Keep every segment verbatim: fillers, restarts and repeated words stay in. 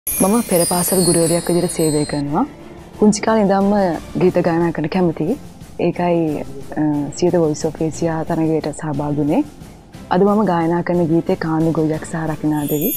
මම පෙර පාසල් ගුරුවරියක් විදිහට සේවය කරනවා. පුංචි කාලේ ඉඳන්ම ගීත ගායනා කරන්න කැමතියි. ඒකයි සියත වොයිස් ඔෆ් ඒසියා තරගයට සහභාගී වුණේ. අද මම ගායනා කරන ගීතේ කාන්දු ගොවියක් සහ රකිනා දෙවි.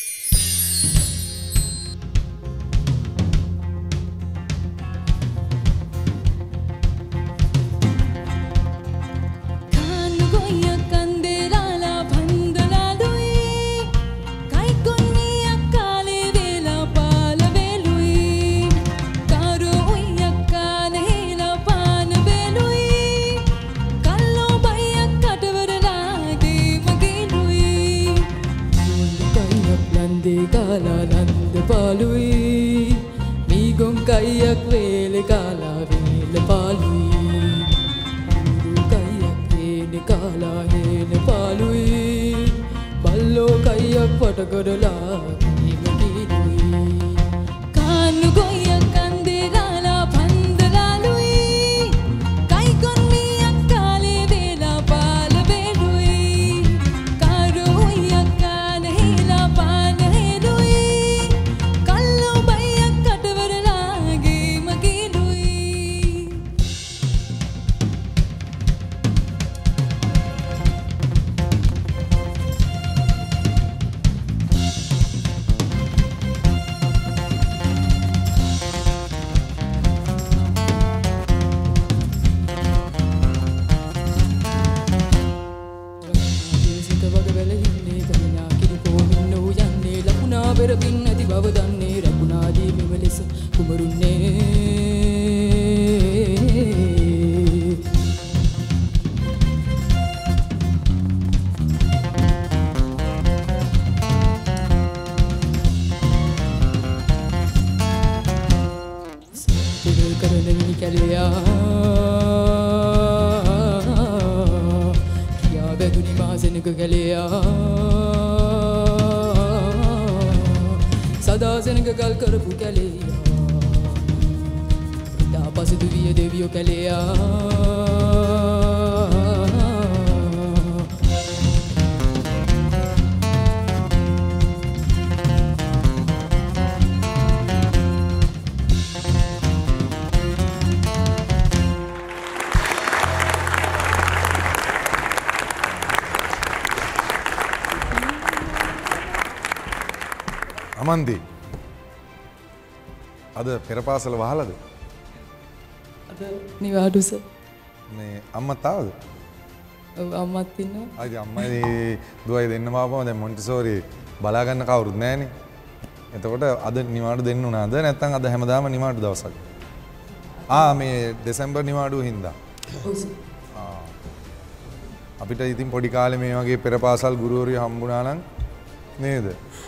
අමන්දි අද පෙර පාසල වහලද? අද නිවාඩු සර්. මේ අම්මත් ආවද? ඔව් අම්මත් ඉන්නවා. ආයි අම්මයි දුවයි දෙන්නම ආවම දැන් මොන්ටිසෝරි බලා ගන්න කවුරුත් නැහනේ. එතකොට අද නිවාඩු දෙන්න උනාද නැත්නම් අද හැමදාම නිවාඩු දවසක්? ආ මේ දෙසැම්බර් නිවාඩුව හින්දා. ඔව් සර්. ආ අපිට ඉතින් පොඩි කාලේ මේ වගේ පෙර පාසල් ගුරුවරියෝ හම්බුණා නම් නේද?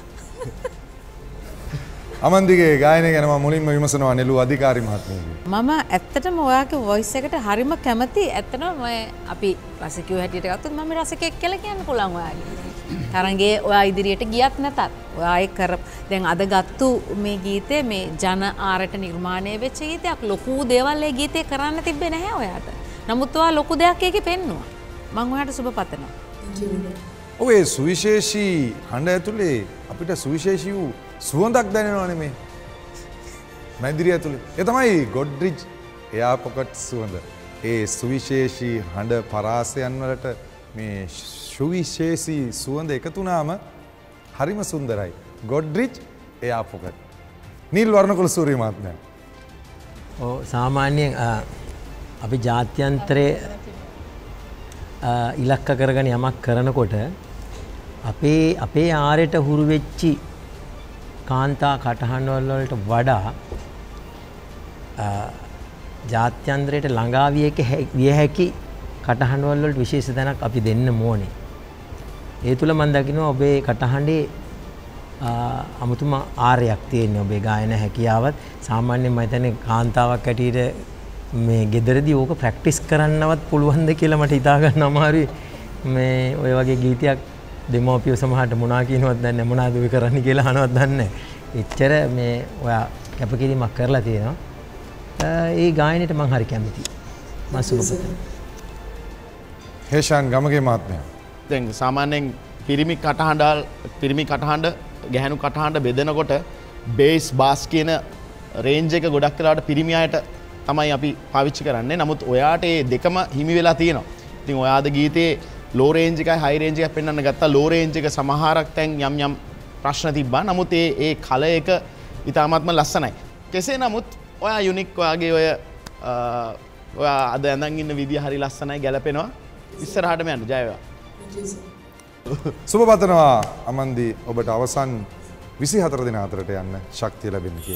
අමන්දිගේ ගායනය ගැන මම මුලින්ම විමසනවා නෙළු අධිකාරී මහත්මියගේ. මම ඇත්තටම ඔයාගේ වොයිස් එකට හරිම කැමති. ඇත්තටම මම අපි රසිකයෝ හැටියට ගත්තොත් මම රසිකයෙක් කියලා කියන්න පුළුවන් ඔයාගේ. තරංගේ ඔයා ඉදිරියට ගියත් නැතත් ඔයා ඒ කර දැන් අද ගත්තු මේ ගීතේ මේ ජන ආරට නිර්මාණය වෙච්ච ගීතයක්. ලොකු දේවල් ඒ ගීතේ කරන්න තිබ්බේ නැහැ ඔයාට. නමුත් ඔයා ලොකු දෙයක් ඒකේ පෙන්නුවා. මම ඔයාට සුබ පතනවා. ඔය සුවිශේෂී හඬ ඇතුලේ අපිට සුවිශේෂී වූ සුවඳක් දැනෙනවනේ මේ මැදිරිය ඇතුලේ. ඒ තමයි ගොඩ්රිජ් එයා පොකට් සුවඳ. ඒ සුවිශේෂී හඬ පරාසයන් වලට මේ සුවිශේෂී සුවඳ එකතු වුණාම හරිම සුන්දරයි. ගොඩ්රිජ් එයා පොකට්. නිල් වර්ණකුල සූරිය මහත්මයා. ඔව් සාමාන්‍යයෙන් අපි ජාත්‍යන්තරයේ ඉලක්ක කරගෙන යමක් කරනකොට අපේ අපේ ආරයට හුරු වෙච්චි කාන්තා කටහඬවල වලට වඩා ජාත්‍යන්තරයට ළඟා විය හැකි කටහඬවල වලට විශේෂ තැනක් අපි දෙන්න ඕනේ. ඒ තුල මම දකිනවා ඔබේ කටහඬේ අමුතුම ආරයක් තියෙනවා. ඔබේ ගායන හැකියාවත් සාමාන්‍යයෙන් මම හිතන්නේ කාන්තාවක් ඇටියට මේ ගෙදරදී ඕක ප්‍රැක්ටිස් කරන්නවත් පුළුවන්ද කියලා මට හිතා ගන්න අමාරුයි. මේ ඔය වගේ ගීතයක් දෙමෝපියෝ සමහරට මොනවා කියනවත් දන්නේ නැහැ, මොනවද ඔය කරන්නේ කියලා අහනවත් දන්නේ නැහැ. එච්චර මේ ඔයා කැපකිරීමක් කරලා තියෙනවා. ඒ ගායනයට මම හරි කැමතියි. මම සුබපතන. හේෂාන් ගමගේ මහත්මයා. දැන් සාමාන්‍යයෙන් පිරිමි කටහඬ පිරිමි කටහඬ ගැහැණු කටහඬ බෙදනකොට බේස් බාස් කියන රේන්ජ් එක ගොඩක් වෙලාවට පිරිමි අයට තමයි අපි පාවිච්චි කරන්නේ. නමුත් ඔයාට මේ දෙකම හිමි වෙලා තියෙනවා. ඉතින් ඔයාද ගීතේ ලෝ රේන්ජ් එකයි හයි රේන්ජ් එකයි පෙන්වන්න ගත්තා. ලෝ රේන්ජ් එක සමහරක් තැන් යම් යම් ප්‍රශ්න තිබ්බා. නමුත් ඒ ඒ කල එක ඉතාමත්ම ලස්සනයි. කෙසේ නමුත් ඔයා යුනික් ඔයාගේ ඔය ඔයා අද ඇඳන් ඉන්න විදිය හරි ලස්සනයි ගැලපෙනවා. ඉස්සරහටම යන්න ජය වේවා. සුබ පතනවා අමන්දි ඔබට අවසන් විසිහතර දින අතරට යන්න ශක්තිය ලැබෙන්න කියලා.